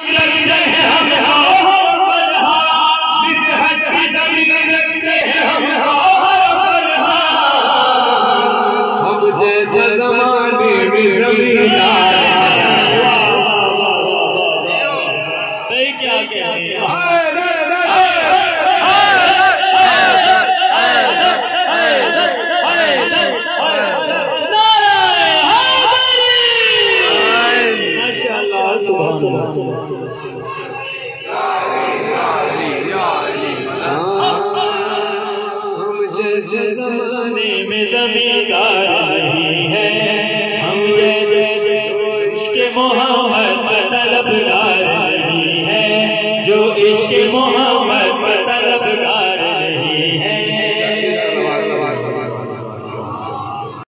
रखते हैं हम हम जैसे ज़माने में ज़मींदार क्या कहते हैं हम जैसे ज़माने में ज़मींदार नहीं है।